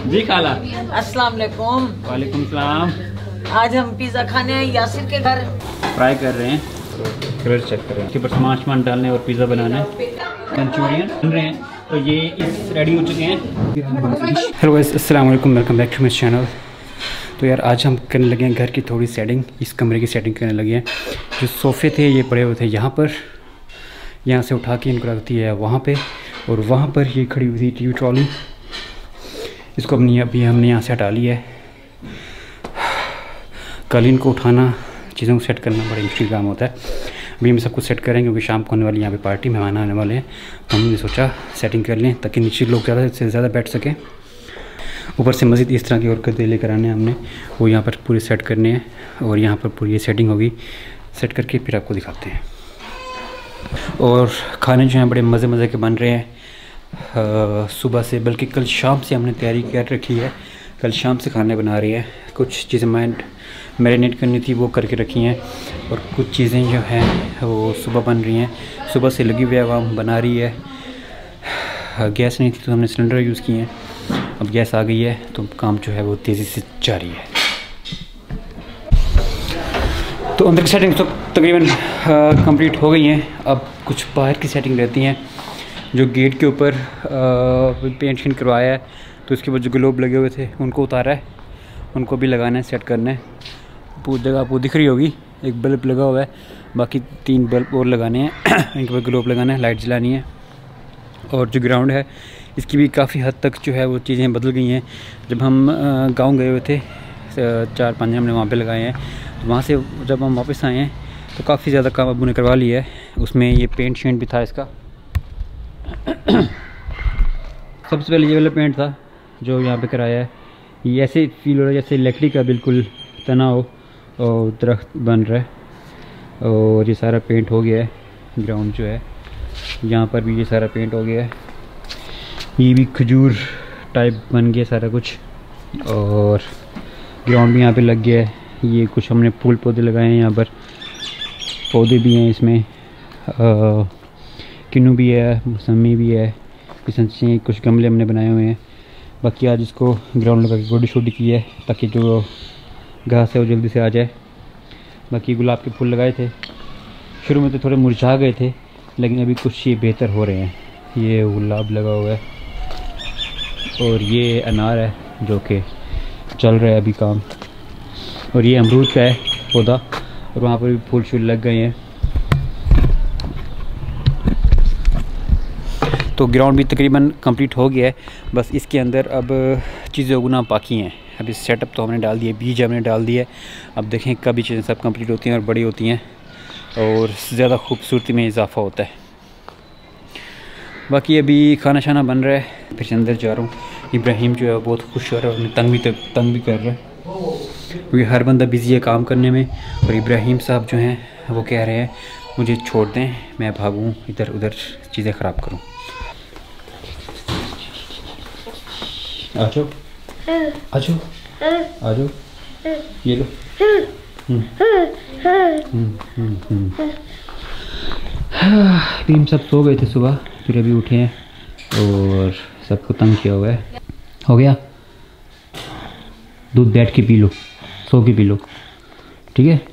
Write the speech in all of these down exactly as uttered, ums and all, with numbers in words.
जी खाला। अस्सलाम वालेकुम। वालेकुम सलाम। आज हम पिज़्ज़ा खाने आए यासिर के घर। फ्राई कर रहे हैं, कलर चेक कर रहे हैं, उसके ऊपर सामान सामान डालने और पिज़्ज़ा बनाना है। मंचूरियन बन रहे हैं, तो ये इस रेडी हो चुके हैं। हेलो गाइस, अस्सलाम वालेकुम, welcome back to my channel. तो यार आज हम करने लगे हैं घर की थोड़ी सेटिंग, इस कमरे की सेटिंग करने लगे हैं। जो सोफ़े थे ये पड़े हुए थे यहाँ पर, यहाँ से उठा के इनको रखती है वहाँ पे, और वहाँ पर ये खड़ी हुई थी टीवी ट्रॉली, इसको अपनी अभी हमने यहाँ से हटा लिया है। कालीन को उठाना, चीज़ों को सेट करना बड़ा मुश्किल काम होता है। अभी हम सब कुछ सेट करेंगे क्योंकि शाम को होने वाली यहाँ पे पार्टी, मेहमान आने वाले हैं, तो हमने सोचा सेटिंग कर लें ताकि नीचे लोग ज़्यादा से ज़्यादा बैठ सकें। ऊपर से मज़ीद इस तरह के और गद्दे लेकर आने हैं हमने, वो यहाँ पर पूरे सेट करने हैं, और यहाँ पर पूरी ये सेटिंग होगी। सेट करके फिर आपको दिखाते हैं। और खाने जो हैं बड़े मज़े मज़े के बन रहे हैं आ, सुबह से, बल्कि कल शाम से हमने तैयारी कर रखी है। कल शाम से खाने बना रही है, कुछ चीज़ें मैं मैरिनेट करनी थी वो करके रखी हैं, और कुछ चीज़ें जो हैं वो सुबह बन रही हैं। सुबह से लगी हुई है, आवाम बना रही है। गैस नहीं थी तो हमने सिलेंडर यूज़ किए हैं, अब गैस आ गई है तो काम जो है वो तेज़ी से जारी है। तो अंदर की सेटिंग तो तकरीबन कंप्लीट हो गई हैं। अब कुछ बाहर की सेटिंग रहती हैं, जो गेट के ऊपर पेंट शेंट करवाया है, तो इसके ऊपर जो ग्लोब लगे हुए थे उनको उतारा है, उनको भी लगाना है, सेट करना है। पूरी जगह आपको दिख रही होगी, एक बल्ब लगा हुआ है, बाकी तीन बल्ब और लगाने हैं। इनके ऊपर ग्लोब लगाना है, लाइट जलानी है। और जो ग्राउंड है इसकी भी काफ़ी हद तक जो है वो चीज़ें बदल गई हैं। जब हम गांव गए हुए थे, चार पाँच हमने वहाँ पे लगाए हैं, तो वहाँ से जब हम वापस आए हैं तो काफ़ी ज़्यादा काम अबू ने करवा लिया है। उसमें ये पेंट शेंट भी था इसका। सबसे पहले ये वाला पेंट था जो यहाँ पे कराया है, ये ऐसे फील हो रहा है जैसे लकड़ी का बिल्कुल तना हो और दरख्त बन रहा है। और ये सारा पेंट हो गया है। ग्राउंड जो है यहाँ पर भी ये सारा पेंट हो गया है, ये भी खजूर टाइप बन गया सारा कुछ। और ग्राउंड भी यहाँ पे लग गया है। ये कुछ हमने फूल पौधे लगाए हैं, यहाँ पर पौधे भी हैं, इसमें किन्नू भी है, मौसमी भी है, किस्म कुछ गमले हमने बनाए हुए हैं। बाकी आज इसको ग्राउंड लगा के गोडी शोडी की है ताकि जो घास है वो जल्दी से आ जाए। बाकी गुलाब के फूल लगाए थे, शुरू में तो थोड़े मुरझा गए थे, लेकिन अभी कुछ ये बेहतर हो रहे हैं। ये गुलाब लगा हुआ है, और ये अनार है जो कि चल रहा है अभी काम, और ये अमरूद का है पौधा, और वहाँ पर भी फूल शूल लग गए हैं। तो ग्राउंड भी तकरीबन कंप्लीट हो गया है, बस इसके अंदर अब चीज़ें उगना बाकी हैं। अभी सेटअप तो हमने डाल दिए, बीज हमने डाल दिए, अब देखें कभी चीज़ें सब कंप्लीट होती हैं और बड़ी होती हैं और ज़्यादा खूबसूरती में इजाफा होता है। बाकी अभी खाना शाना बन रहा है, फिर अंदर जा रहा हूँ। इब्राहिम जो है बहुत खुश हो रहा है, और तंग भी तंग भी कर रहा है क्योंकि हर बंदा बिज़ी है काम करने में, और इब्राहिम साहब जो हैं वो कह रहे हैं मुझे छोड़ दें, मैं भागूँ इधर उधर चीज़ें ख़राब करूँ। आ जाओ आ जाओ आ जाओ, ये लो। भीम सब सो गए थे सुबह, फिर अभी उठे हैं और सबको तंग किया हुआ है। हो गया, दूध बैठ के पी लो, सो के पी लो, ठीक है।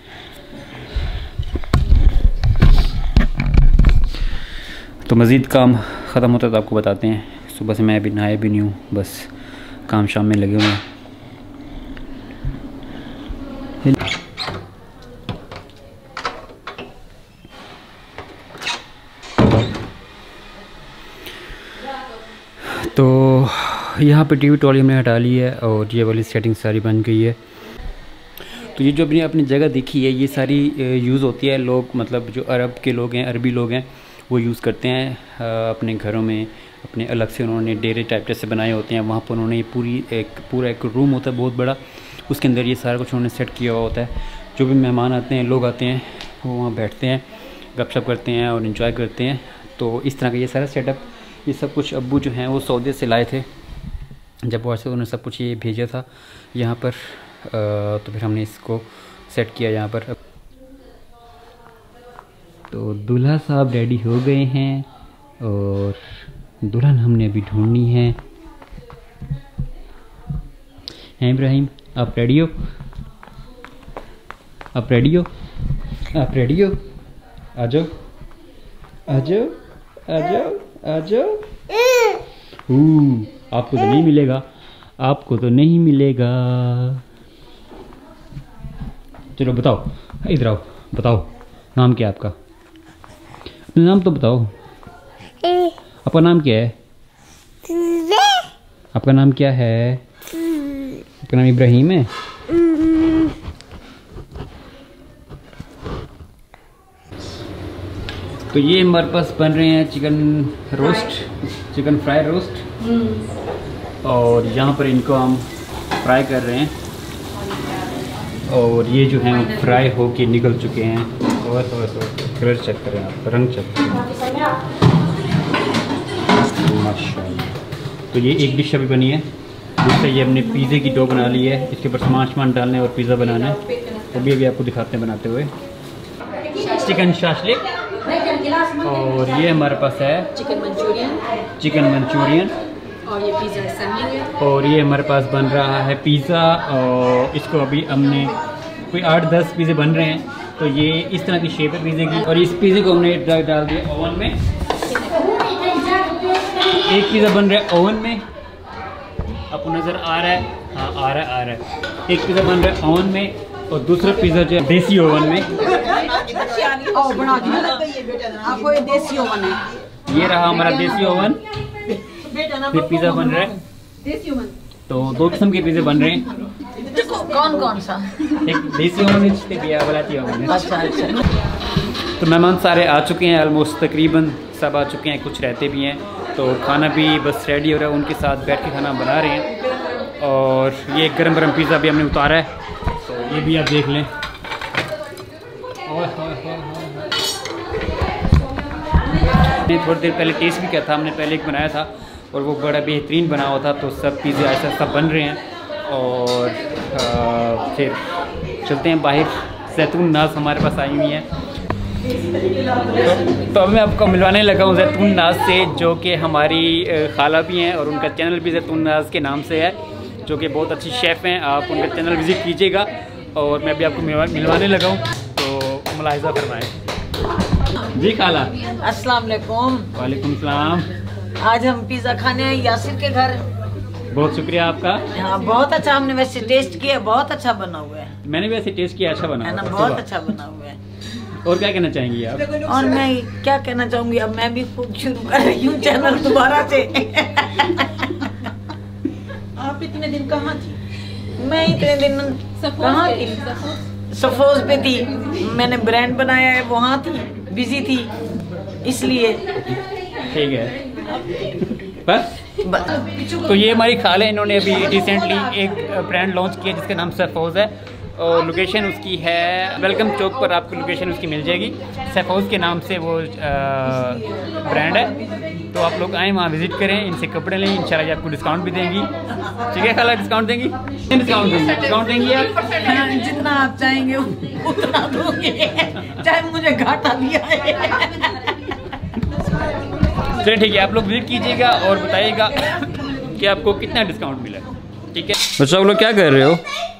तो मज़ीद काम ख़त्म होता है तो आपको बताते हैं। सुबह से मैं अभी नहाया भी नहीं हूँ, बस काम शाम में लगे हुए हैं। तो यहाँ पे टीवी ट्रॉली हमने हटा ली है, और ये वाली सेटिंग सारी बन गई है। तो ये जो अपनी अपनी जगह देखी है, ये सारी यूज़ होती है। लोग मतलब जो अरब के लोग हैं, अरबी लोग हैं, वो यूज़ करते हैं अपने घरों में। अपने अलग से उन्होंने डेरे टाइप जैसे बनाए होते हैं, वहाँ पर उन्होंने ये पूरी एक पूरा एक रूम होता है बहुत बड़ा, उसके अंदर ये सारा कुछ उन्होंने सेट किया हुआ होता है। जो भी मेहमान आते हैं, लोग आते हैं, वो वहाँ बैठते हैं, गपशप करते हैं और इन्जॉय करते हैं। तो इस तरह का ये सारा सेटअप, ये सब कुछ अब्बू जो हैं वो सऊदी से लाए थे। जब वहाँ से उन्होंने सब कुछ ये भेजा था यहाँ पर, तो फिर हमने इसको सेट किया यहाँ पर। तो दूल्हा साहब रेडी हो गए हैं और दुल्हन हमने अभी ढूंढनी है। हैं इब्राहिम, आप रेडी हो? आप रेडी हो? आप रेडी हो? आ जाओ आ जाओ आ जाओ आ जाओ। आपको तो नहीं मिलेगा, आपको तो नहीं मिलेगा। चलो बताओ, इधर आओ, बताओ नाम क्या है आपका? अपना नाम तो बताओ। आपका नाम क्या है? आपका नाम क्या है? आपका नाम इब्राहिम है? तो ये हमारे पास बन रहे हैं chicken roast, chicken fry roast, और यहाँ पर इनको हम फ्राई कर रहे हैं। और ये जो हैं वो फ्राई होके निकल चुके हैं। और कलर चेक करें आप, रंग चेक करें माशाल्लाह। तो ये एक डिश अभी बनी है। दूसरा ये हमने पिज़्ज़े की डो बना ली है, इसके ऊपर सामान सामान डालने और पिज़्ज़ा बनाना है। वो भी अभी आपको दिखाते हैं बनाते हुए। चिकन शाशलिक, और ये हमारे पास है चिकन मंचूरियन, चिकन मंचूरियन, और ये पिज़्ज़ा असेंबली है। और ये हमारे पास बन रहा है पिज़्ज़ा। और इसको अभी हमने कोई आठ दस पिज़्ज़े बन रहे हैं। तो ये इस तरह की शेप है पिज़्ज़े की, और इस पिज़्ज़े को हमने डाल दिया ओवन में। एक पिज़्ज़ा बन रहा है ओवन में, आपको नज़र आ रहा है? हाँ आ रहा है आ रहा है। एक पिज़्ज़ा बन रहा है ओवन में, और दूसरा पिज़्ज़ा जो है देसी ओवन में। आपको ये देसी ओवन है। ये रहा हमारा देसी ओवन। फिर पिज़्ज़ा बन रहा है, देसी ओवन। तो दो किस्म के पिज़्ज़े बन रहे हैं। कौन कौन सा? एक देसी ओवन है, बलाती ओवन है। अच्छा अच्छा। तो मेहमान सारे आ चुके हैं, ऑलमोस्ट तकरीबन सब आ चुके हैं, कुछ रहते भी हैं। तो खाना भी बस रेडी हो रहा है, उनके साथ बैठ के खाना बना रहे हैं। और ये गरम गरम पिज़्ज़ा भी हमने उतारा है, तो ये भी आप देख लें। थोड़ी देर पहले टेस्ट भी किया था हमने, पहले एक बनाया था और वो बड़ा बेहतरीन बना हुआ था। तो सब पिज़्ज़ा ऐसा सब बन रहे हैं। और आ, फिर चलते हैं बाहर। जैतून नाज हमारे पास आई हुई है, तो, तो अब मैं आपको मिलवाने लगा हूँ जैतून नाज से, जो कि हमारी खाला भी हैं और उनका चैनल भी जैतून नाज के नाम से है, जो कि बहुत अच्छी शेफ़ हैं। आप उनका चैनल विज़िट कीजिएगा। और मैं भी आपको मिलवाने लगा हूँ, तो मुलाहिज़ा फरमाएं। जी खाला, अस्सलाम वालेकुम। वालेकुम सलाम। आज हम पिज़्ज़ा खाने आए यासिर के घर। बहुत शुक्रिया आपका। हाँ बहुत अच्छा, हमने वैसे टेस्ट किया, बहुत अच्छा बना हुआ है। मैंने भी ऐसे टेस्ट किया, अच्छा बना है ना, हुआ है, बहुत सुबह। अच्छा बना हुआ है। और क्या कहना चाहेंगी आप? और मैं क्या कहना चाहूँगी, अब मैं भी खूब शुरू कर रही हूँ चैनल दोबारा से। आप इतने दिन कहाँ थी? मैं इतने दिन कहाँ थी? सफोज पे थी, मैंने ब्रांड बनाया है, वहाँ थी, बिजी थी, इसलिए। ठीक है बस। तो ये हमारी खाला, इन्होंने अभी रिसेंटली एक ब्रांड लॉन्च किया जिसका नाम सफोज है, और लोकेशन उसकी है वेलकम चौक पर। आपको लोकेशन उसकी मिल जाएगी, सफोज के नाम से वो ब्रांड है। तो आप लोग आएँ, वहाँ विजिट करें, इनसे कपड़े लें, इंशाल्लाह ये आपको डिस्काउंट भी देंगी। ठीक है खाला, डिस्काउंट देंगी? डिस्काउंट देंगी, डिस्काउंट देंगी आप? हाँ, जितना आप चाहेंगे उतना दोगे, चाहे मुझे घाटा दिया है। चलिए ठीक है, आप लोग विजिट कीजिएगा और बताइएगा कि आपको कितना डिस्काउंट मिला। ठीक है बच्चों, आप लोग क्या कर रहे हो?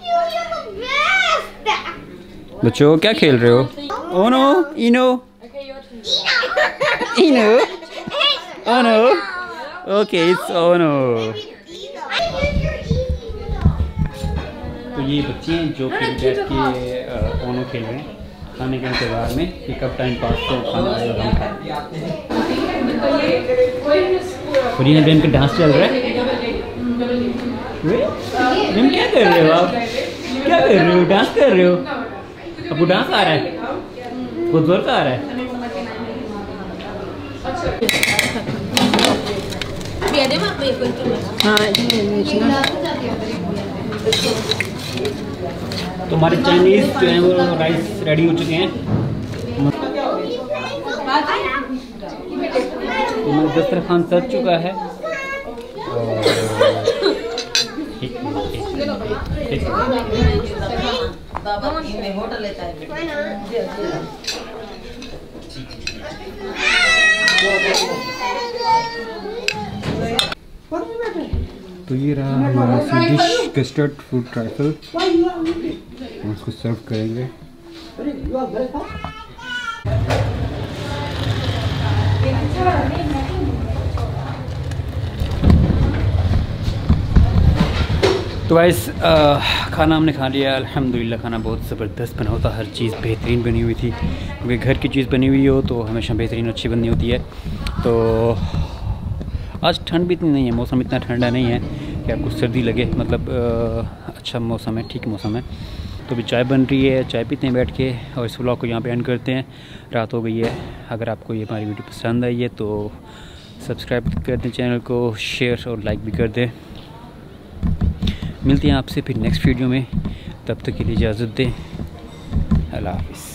बच्चों क्या खेल रहे हो? ओनो, इनो, इनो, ओनो, ओके इट्स ओनो। तो ये बच्चे हैं जो कि बैठ के ओनो खेल रहे हैं खाने के इंतजार में कि कब टाइम पास तो खाना आएगा हम खाएं। और यहाँ पे डांस चल रहा है। मैम क्या कर रहे हो आप? क्या कर रहे हो? डांस कर रहे हो? आपको डांस आ रहा है? बहुत जोर का आ रहा है। तो हमारे चाइनीज जो है वो राइस रेडी हो चुके हैं। हमारा दस्तरखान सज चुका है। होटल लेता है। तो ये रहा हमारा स्वीडिश कस्टर्ड फ्रूट ट्राइफल, हम इसको सर्व करेंगे। तो गाइस खाना हमने खा लिया अल्हम्दुलिल्लाह। खाना बहुत ज़बरदस्त बना होता, हर चीज़ बेहतरीन बनी हुई थी, क्योंकि घर की चीज़ बनी हुई हो तो हमेशा बेहतरीन अच्छी बननी होती है। तो आज ठंड भी इतनी नहीं है, मौसम इतना ठंडा नहीं है कि आपको सर्दी लगे, मतलब आ, अच्छा मौसम है, ठीक मौसम है। तो अभी चाय बन रही है, चाय पीते हैं बैठ के, और इस व्लॉग को यहाँ पे एंड करते हैं। रात हो गई है। अगर आपको ये हमारी वीडियो पसंद आई है तो सब्सक्राइब कर दें चैनल को, शेयर और लाइक भी कर दें। मिलते हैं आपसे फिर नेक्स्ट वीडियो में, तब तक के लिए इजाज़त दें। अल्लाह हाफ़िज़।